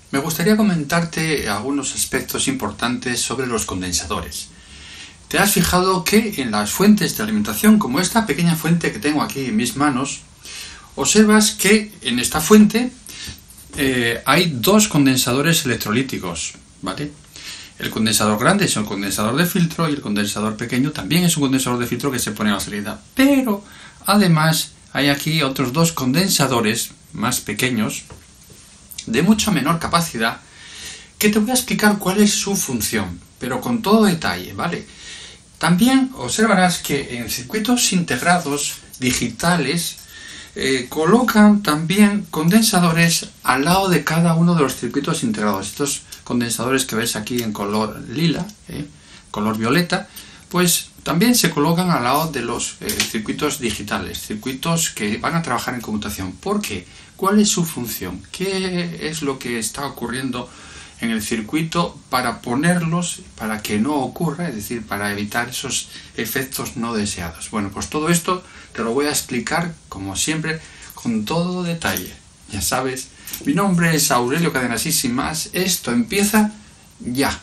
me gustaría comentarte algunos aspectos importantes sobre los condensadores. ¿Te has fijado que en las fuentes de alimentación, como esta pequeña fuente que tengo aquí en mis manos, observas que en esta fuente hay dos condensadores electrolíticos, ¿vale? El condensador grande es un condensador de filtro y el condensador pequeño también es un condensador de filtro que se pone a la salida. Pero además hay aquí otros dos condensadores más pequeños, de mucha menor capacidad, que te voy a explicar cuál es su función, pero con todo detalle, ¿vale? También observarás que en circuitos integrados digitales colocan también condensadores al lado de cada uno de los circuitos integrados. Estos condensadores que ves aquí en color lila, color violeta, pues también se colocan al lado de los circuitos digitales, circuitos que van a trabajar en conmutación. ¿Por qué? ¿Cuál es su función? ¿Qué es lo que está ocurriendo en el circuito para ponerlos, para que no ocurra, es decir, para evitar esos efectos no deseados? Bueno, pues todo esto te lo voy a explicar, como siempre, con todo detalle. Ya sabes, mi nombre es Aurelio Cadenas y sin más, esto empieza ya.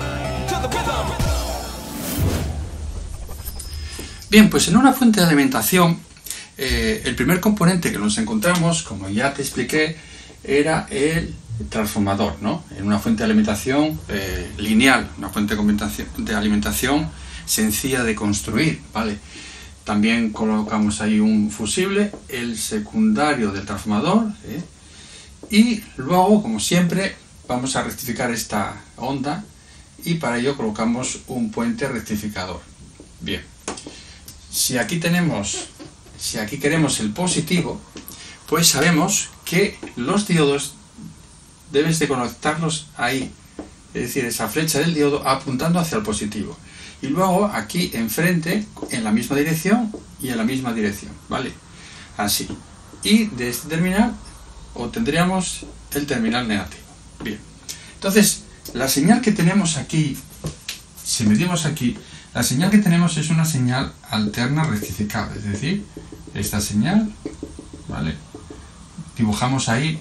Bien, pues en una fuente de alimentación, el primer componente que nos encontramos, como ya te expliqué, era el transformador, ¿no? En una fuente de alimentación lineal, una fuente de alimentación sencilla de construir, ¿vale? También colocamos ahí un fusible, el secundario del transformador, y luego, como siempre, vamos a rectificar esta onda y para ello colocamos un puente rectificador. Bien, si aquí queremos el positivo, pues sabemos que los diodos debes de conectarlos ahí, es decir, esa flecha del diodo apuntando hacia el positivo. Y luego aquí enfrente, en la misma dirección y en la misma dirección, ¿vale? Así. Y de este terminal obtendríamos el terminal negativo. Bien. Entonces, la señal que tenemos aquí, si medimos aquí, la señal que tenemos es una señal alterna rectificada, es decir, esta señal, ¿vale? Dibujamos ahí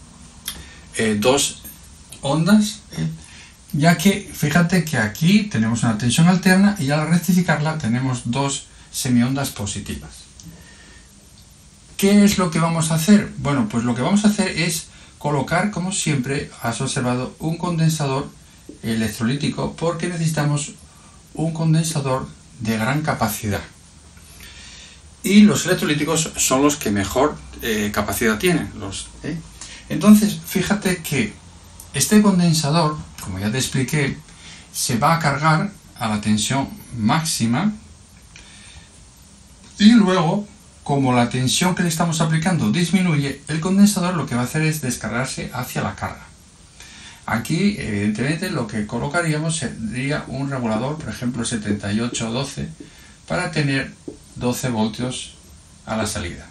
dos ondas, ya que fíjate que aquí tenemos una tensión alterna y al rectificarla tenemos dos semiondas positivas. ¿Qué es lo que vamos a hacer? Bueno, pues lo que vamos a hacer es colocar, como siempre has observado, un condensador electrolítico, porque necesitamos un condensador de gran capacidad. Y los electrolíticos son los que mejor capacidad tienen. Entonces, fíjate que este condensador, como ya te expliqué, se va a cargar a la tensión máxima y luego, como la tensión que le estamos aplicando disminuye, el condensador lo que va a hacer es descargarse hacia la carga. Aquí, evidentemente, lo que colocaríamos sería un regulador, por ejemplo 7812, para tener 12 voltios a la salida.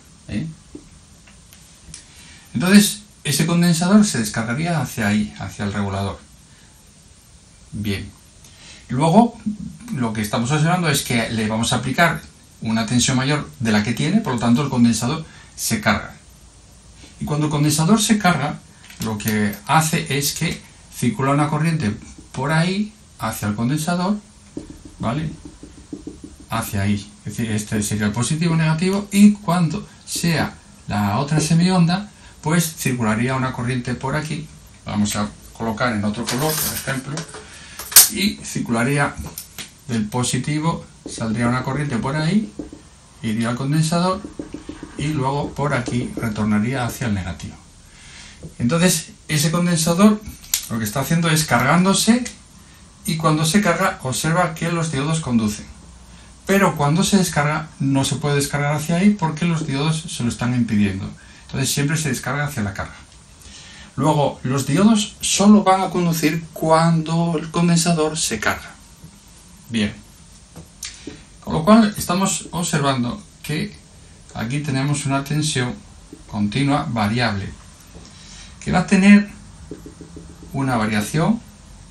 Entonces, ese condensador se descargaría hacia ahí, hacia el regulador. Bien. Luego, lo que estamos observando es que le vamos a aplicar una tensión mayor de la que tiene, por lo tanto el condensador se carga. Y cuando el condensador se carga, lo que hace es que circula una corriente por ahí, hacia el condensador, ¿vale? Hacia ahí. Es decir, este sería el positivo o negativo, y cuando sea la otra semionda, pues circularía una corriente por aquí, vamos a colocar en otro color, por ejemplo, y circularía del positivo, saldría una corriente por ahí, iría al condensador y luego por aquí retornaría hacia el negativo. Entonces, ese condensador lo que está haciendo es cargándose, y cuando se carga, observa que los diodos conducen. Pero cuando se descarga, no se puede descargar hacia ahí porque los diodos se lo están impidiendo. Entonces siempre se descarga hacia la carga. Luego, los diodos solo van a conducir cuando el condensador se carga. Bien. Con lo cual estamos observando que aquí tenemos una tensión continua variable, que va a tener una variación,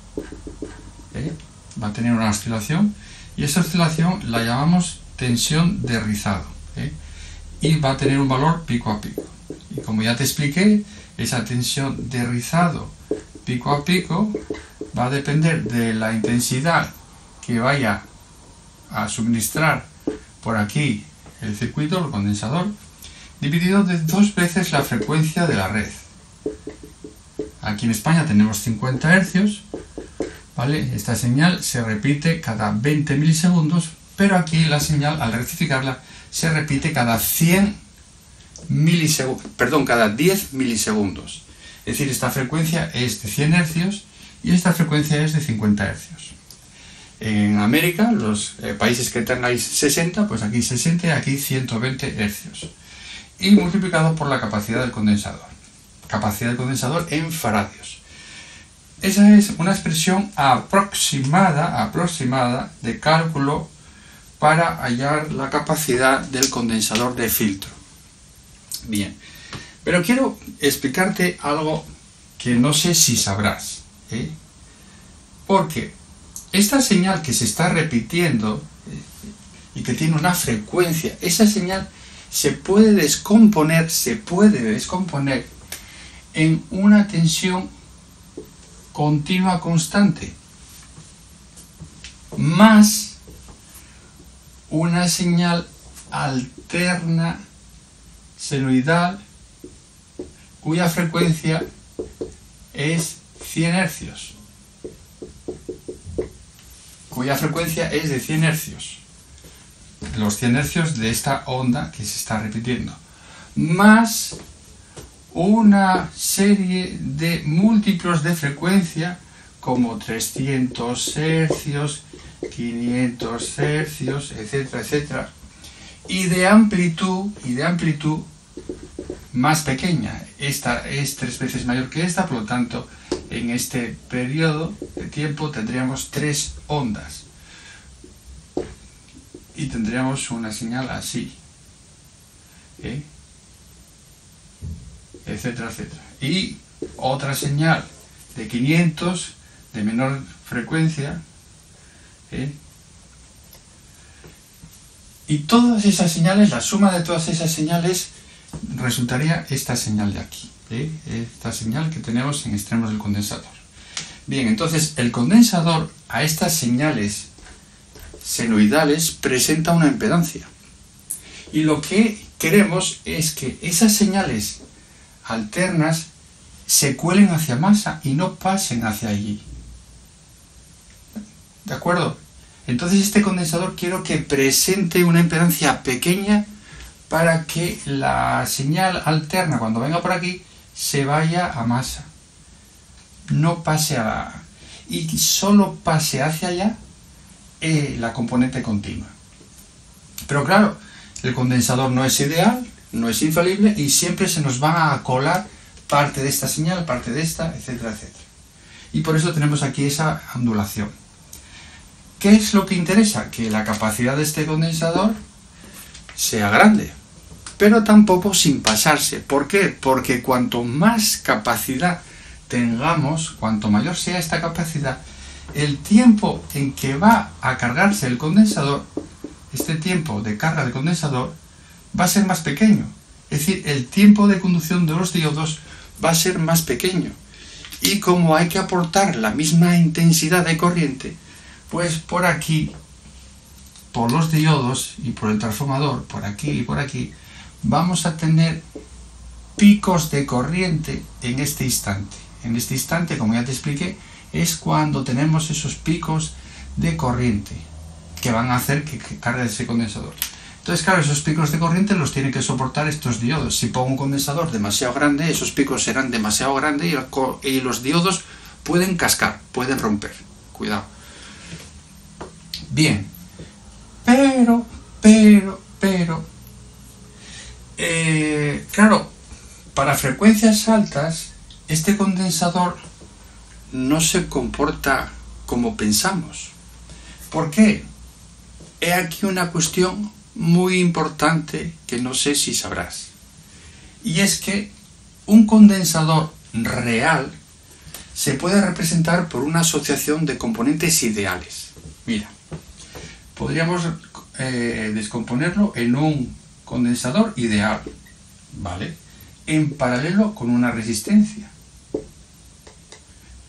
va a tener una oscilación, y esa oscilación la llamamos tensión de rizado, y va a tener un valor pico a pico. Y como ya te expliqué, esa tensión de rizado pico a pico va a depender de la intensidad que vaya a suministrar por aquí el circuito, el condensador, dividido de 2 veces la frecuencia de la red. Aquí en España tenemos 50 Hz, ¿vale? Esta señal se repite cada 20 milisegundos, pero aquí la señal, al rectificarla, se repite cada 100 milisegundos, perdón, cada 10 milisegundos. Es decir, esta frecuencia es de 100 Hz y esta frecuencia es de 50 Hz. En América, los países que tengáis 60, pues aquí 60 y aquí 120 Hz. Y multiplicado por la capacidad del condensador. Capacidad del condensador en faradios. Esa es una expresión aproximada de cálculo para hallar la capacidad del condensador de filtro. Bien, pero quiero explicarte algo que no sé si sabrás, porque esta señal que se está repitiendo y que tiene una frecuencia, esa señal se puede descomponer en una tensión continua constante más una señal alterna senoidal cuya frecuencia es 100 Hz. Cuya frecuencia es de 100 Hz. Los 100 Hz de esta onda que se está repitiendo. Más una serie de múltiplos de frecuencia como 300 Hz, 500 Hz, etcétera, etcétera. Y de amplitud más pequeña. Esta es 3 veces mayor que esta, por lo tanto, en este periodo de tiempo tendríamos 3 ondas. Y tendríamos una señal así. Etcétera, etcétera. Y otra señal de 500, de menor frecuencia. Y todas esas señales, la suma de todas esas señales resultaría esta señal de aquí, esta señal que tenemos en extremos del condensador. Bien, entonces el condensador a estas señales senoidales presenta una impedancia. Y lo que queremos es que esas señales alternas se cuelen hacia masa y no pasen hacia allí. ¿De acuerdo? Entonces este condensador quiero que presente una impedancia pequeña para que la señal alterna cuando venga por aquí se vaya a masa. No pase a la... y solo pase hacia allá la componente continua. Pero claro, el condensador no es ideal, no es infalible y siempre se nos va a colar parte de esta señal, parte de esta, etcétera, etcétera. Y por eso tenemos aquí esa ondulación. ¿Qué es lo que interesa? Que la capacidad de este condensador sea grande, pero tampoco sin pasarse. ¿Por qué? Porque cuanto más capacidad tengamos, cuanto mayor sea esta capacidad, el tiempo en que va a cargarse el condensador, este tiempo de carga del condensador, va a ser más pequeño. Es decir, el tiempo de conducción de los diodos va a ser más pequeño. Y como hay que aportar la misma intensidad de corriente, pues por aquí, por los diodos y por el transformador, por aquí y por aquí, vamos a tener picos de corriente en este instante. En este instante, como ya te expliqué, es cuando tenemos esos picos de corriente que van a hacer que cargue ese condensador. Entonces, claro, esos picos de corriente los tienen que soportar estos diodos. Si pongo un condensador demasiado grande, esos picos serán demasiado grandes y los diodos pueden cascar, pueden romper. Cuidado. Bien, pero, claro, para frecuencias altas, este condensador no se comporta como pensamos. ¿Por qué? He aquí una cuestión muy importante que no sé si sabrás. Y es que un condensador real se puede representar por una asociación de componentes ideales. Mira, podríamos descomponerlo en un condensador ideal, ¿vale? En paralelo con una resistencia.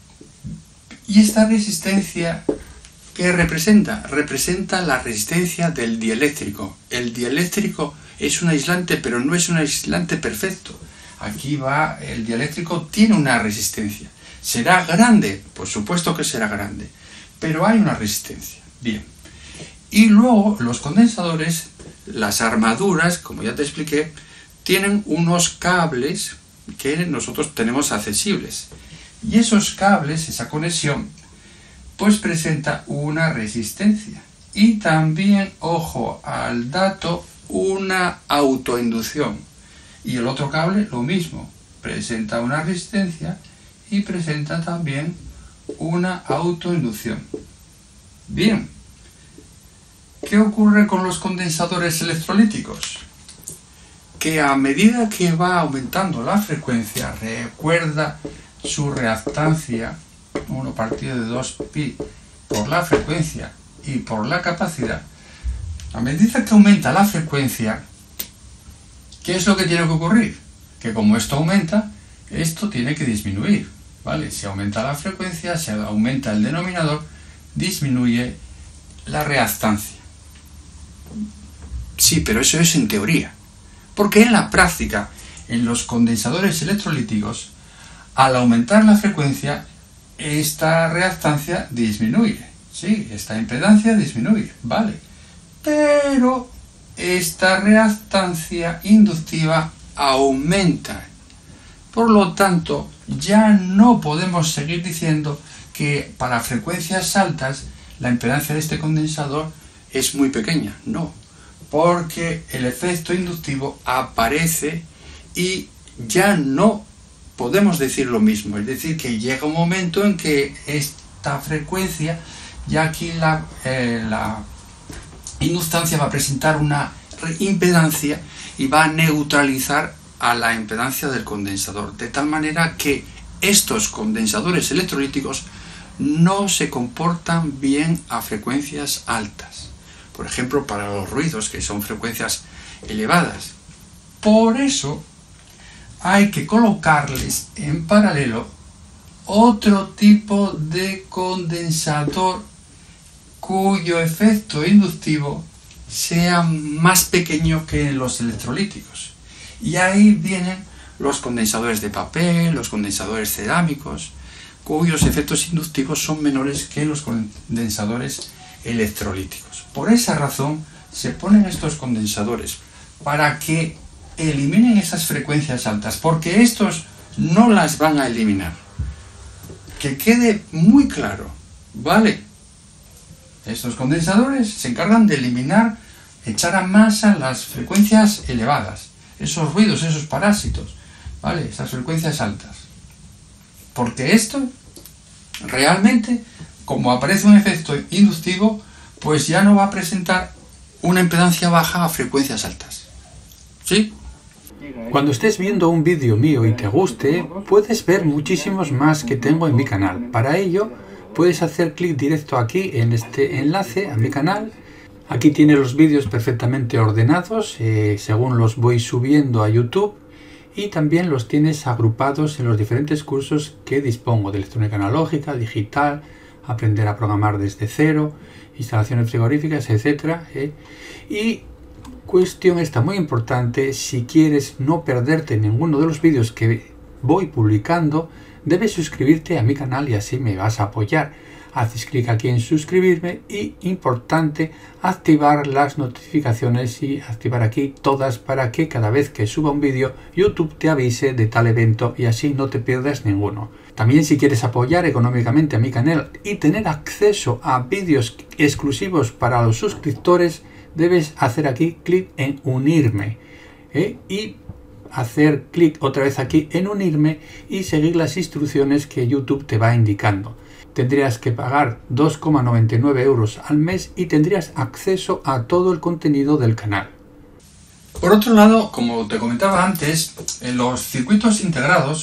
¿Y esta resistencia qué representa? Representa la resistencia del dieléctrico. El dieléctrico es un aislante, pero no es un aislante perfecto. Aquí va, el dieléctrico tiene una resistencia. ¿Será grande? Por supuesto que será grande, pero hay una resistencia. Bien. Y luego los condensadores, las armaduras, como ya te expliqué, tienen unos cables que nosotros tenemos accesibles. Y esos cables, esa conexión, pues presenta una resistencia. Y también, ojo al dato, una autoinducción. Y el otro cable lo mismo, presenta una resistencia y presenta también una autoinducción. Bien, ¿qué ocurre con los condensadores electrolíticos? Que a medida que va aumentando la frecuencia, recuerda su reactancia, 1 partido de 2pi por la frecuencia y por la capacidad, a medida que aumenta la frecuencia, ¿qué es lo que tiene que ocurrir? Que como esto aumenta, esto tiene que disminuir, ¿vale? Si aumenta la frecuencia, si aumenta el denominador, disminuye la reactancia. Sí, pero eso es en teoría. Porque en la práctica, en los condensadores electrolíticos, al aumentar la frecuencia, esta reactancia disminuye. Sí, esta impedancia disminuye, ¿vale? Pero esta reactancia inductiva aumenta. Por lo tanto, ya no podemos seguir diciendo que para frecuencias altas la impedancia de este condensador es muy pequeña. No, porque el efecto inductivo aparece y ya no podemos decir lo mismo. Es decir, que llega un momento en que esta frecuencia, ya aquí la inductancia va a presentar una impedancia y va a neutralizar a la impedancia del condensador, de tal manera que estos condensadores electrolíticos no se comportan bien a frecuencias altas. Por ejemplo, para los ruidos, que son frecuencias elevadas. Por eso hay que colocarles en paralelo otro tipo de condensador cuyo efecto inductivo sea más pequeño que los electrolíticos. Y ahí vienen los condensadores de papel, los condensadores cerámicos, cuyos efectos inductivos son menores que los condensadores electrolíticos. Por esa razón se ponen estos condensadores, para que eliminen esas frecuencias altas, porque estos no las van a eliminar. Que quede muy claro, ¿vale? Estos condensadores se encargan de eliminar, echar a masa las frecuencias elevadas, esos ruidos, esos parásitos, ¿vale? Esas frecuencias altas. Porque esto, realmente, como aparece un efecto inductivo, pues ya no va a presentar una impedancia baja a frecuencias altas. ¿Sí? Cuando estés viendo un vídeo mío y te guste, puedes ver muchísimos más que tengo en mi canal. Para ello, puedes hacer clic directo aquí en este enlace a mi canal. Aquí tienes los vídeos perfectamente ordenados, según los voy subiendo a YouTube. Y también los tienes agrupados en los diferentes cursos que dispongo de electrónica analógica, digital, aprender a programar desde cero, instalaciones frigoríficas, etc. Y cuestión esta muy importante: si quieres no perderte ninguno de los vídeos que voy publicando, debes suscribirte a mi canal y así me vas a apoyar. Haces clic aquí en suscribirme y, importante, activar las notificaciones y activar aquí todas para que cada vez que suba un vídeo YouTube te avise de tal evento y así no te pierdas ninguno. También, si quieres apoyar económicamente a mi canal y tener acceso a vídeos exclusivos para los suscriptores, debes hacer aquí clic en unirme y hacer clic otra vez aquí en unirme y seguir las instrucciones que YouTube te va indicando. Tendrías que pagar 2,99 € al mes y tendrías acceso a todo el contenido del canal. Por otro lado, como te comentaba antes, en los circuitos integrados,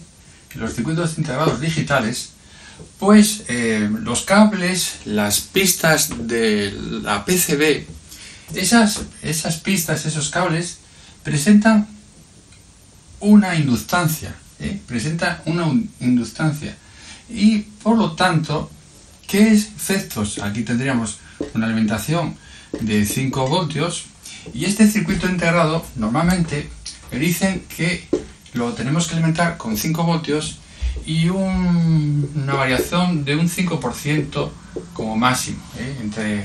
digitales, pues los cables, las pistas de la PCB, esas pistas, esos cables, presentan una inductancia, Y por lo tanto, ¿qué efectos? Aquí tendríamos una alimentación de 5 voltios y este circuito integrado normalmente me dicen que lo tenemos que alimentar con 5 voltios y una variación de un 5% como máximo, entre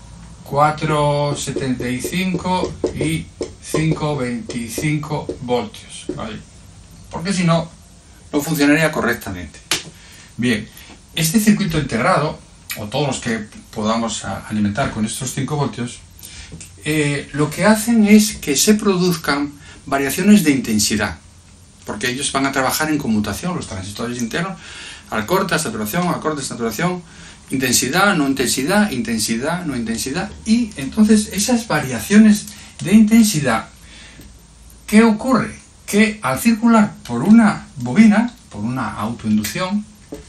4,75 y 5,25 voltios, ¿vale? Porque si no, no funcionaría correctamente. Bien, este circuito integrado, o todos los que podamos alimentar con estos 5 voltios, lo que hacen es que se produzcan variaciones de intensidad, porque ellos van a trabajar en conmutación, los transistores internos, al corte, saturación, al corte, saturación, intensidad, no intensidad, intensidad, no intensidad, y entonces esas variaciones de intensidad, ¿qué ocurre? Que al circular por una bobina, por una autoinducción,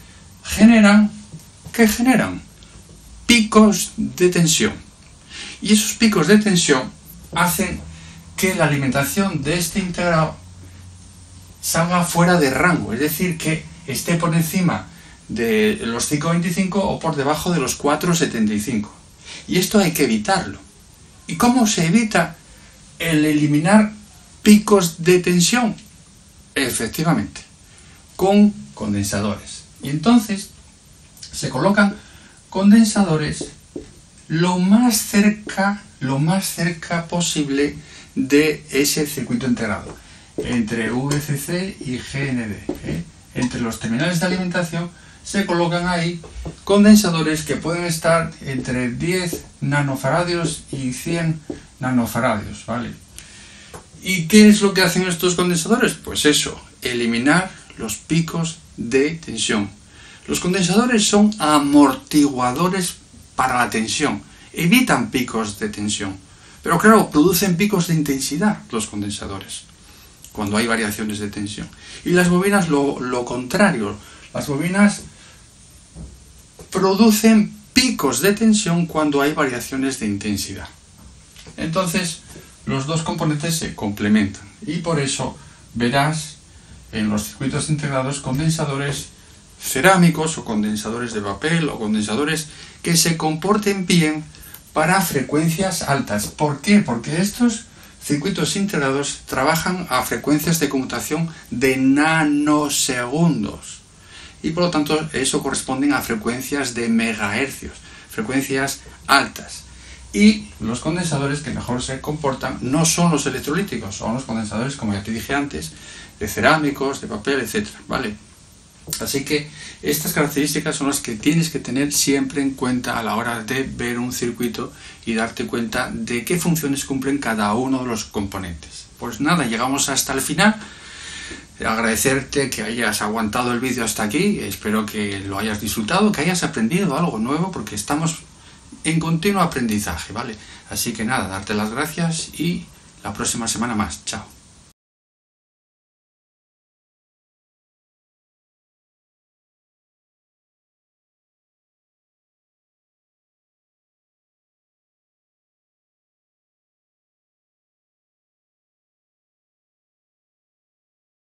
¿qué generan? Picos de tensión. Y esos picos de tensión hacen que la alimentación de este integrado salga fuera de rango, es decir, que esté por encima de los 5,25 o por debajo de los 4,75. Y esto hay que evitarlo. ¿Y cómo se evita el eliminar picos de tensión? Efectivamente, con condensadores. Y entonces se colocan condensadores lo más cerca posible de ese circuito integrado, entre VCC y GND. Entre los terminales de alimentación se colocan ahí condensadores que pueden estar entre 10 nanofaradios y 100 nanofaradios, ¿vale? ¿Y qué es lo que hacen estos condensadores? Pues eso, eliminar los picos de tensión. Los condensadores son amortiguadores para la tensión, evitan picos de tensión, pero claro, producen picos de intensidad los condensadores cuando hay variaciones de tensión. Y las bobinas lo contrario, las bobinas producen picos de tensión cuando hay variaciones de intensidad. Entonces, los dos componentes se complementan y por eso verás en los circuitos integrados condensadores cerámicos o condensadores de papel o condensadores que se comporten bien para frecuencias altas. ¿Por qué? Porque estos circuitos integrados trabajan a frecuencias de conmutación de nanosegundos y por lo tanto eso corresponden a frecuencias de megahercios, frecuencias altas. Y los condensadores que mejor se comportan no son los electrolíticos, son los condensadores, como ya te dije antes, de cerámicos, de papel, etc. ¿Vale? Así que estas características son las que tienes que tener siempre en cuenta a la hora de ver un circuito y darte cuenta de qué funciones cumplen cada uno de los componentes. Pues nada, llegamos hasta el final. Agradecerte que hayas aguantado el vídeo hasta aquí, espero que lo hayas disfrutado, que hayas aprendido algo nuevo, porque estamos en continuo aprendizaje, ¿vale? Así que nada, darte las gracias y la próxima semana más. Chao.